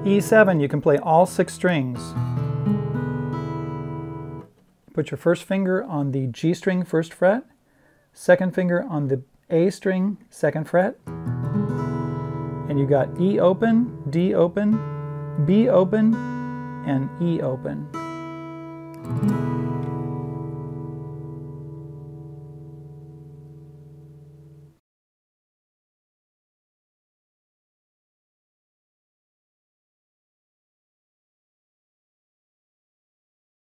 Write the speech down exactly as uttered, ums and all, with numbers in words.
E seven, you can play all six strings. Put your first finger on the G string, first fret, second finger on the A string, second fret, and you got E open, D open, B open, and E open.